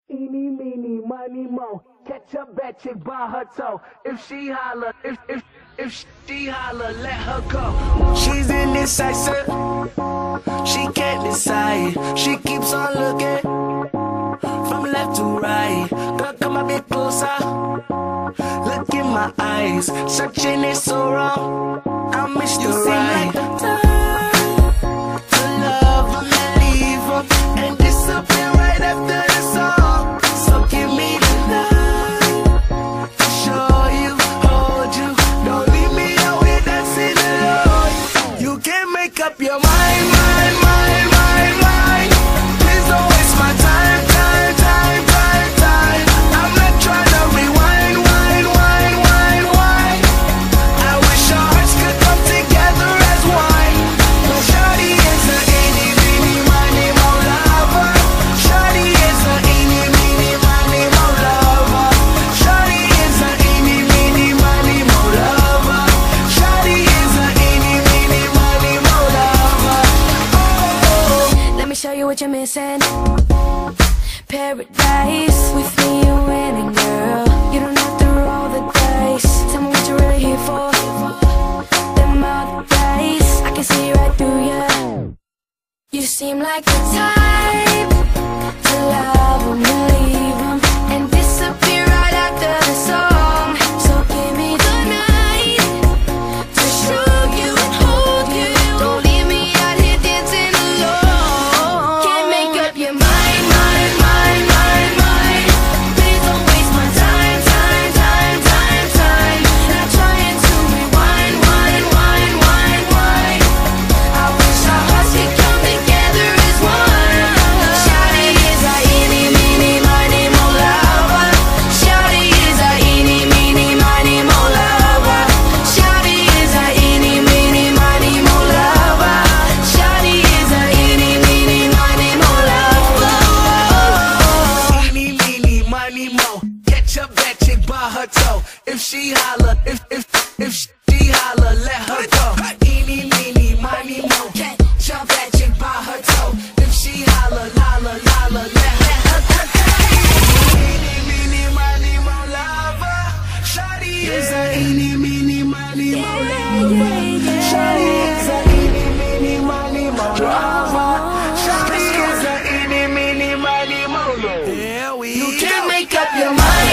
Eeny, meeny, miny, mo. Catch a bad chick by her toe. If she holler, if she holler, let her go. She's indecisive. She can't decide. She keeps on looking from left to right. Girl, come a bit closer. Look in my eyes. Searching is so wrong. I miss you right. Like the time to love them and leave them and disappear right after the song. So give me the night to show you, hold you. Don't leave me out here dancing alone. You can't make up your mind, mind, mind, mind, mind. Please don't waste my time, time, time, time, time. I'm not trying to rewind, wind, wind, wind, wind. I wish our hearts could come together as one. But shawty is a eeny, meeny, miny, mo lover. Shawty is a eeny, meeny, miny, mo lover. Shawty is a eeny, meeny, miny, mo lover. Shawty is a eeny, meeny, miny, mo lover. Oh. Let me show you what you're missing. Paradise, with me you're winning, girl. You don't have to roll the dice. Tell me what you're really here for. Them other days, I can see right through you. You seem like the type to love them and leave them and disappear right after the song. So give me the night to show you and hold you. Don't leave me out here dancing alone. Can't make up your mind, mind, mind, mind, mind. Please don't waste my time, time, time, time, time. Not trying to rewind, wind, wind, wind, wind. I wish our hearts could come together as one. Shawty is a eeny, meeny, miny, mo lover. Shawty is a eeny, meeny, miny, mo lover. Shawty is a eeny, meeny, miny, mo lover. Shawty is a eeny, meeny, miny, mo lover. Eeny, meeny, miny, mo. Catch a bad chick by her toe. If she holler, if she holler, let her go. Eeny, meeny, miny, mo. Catch a bad chick by her toe. If she holler, holler, holler, let her go. Eeny, meeny, miny, mo lover. Shawty is a eeny, meeny, miny, mo lover. Shawty is a eeny, meeny, miny, mo lover. Shawty is a eeny, meeny, miny, mo lover. You can't make up your mind.